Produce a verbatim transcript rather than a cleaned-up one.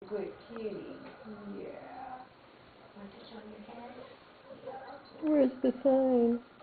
Good kitty. Yeah. Want this on your head? Where's the sign?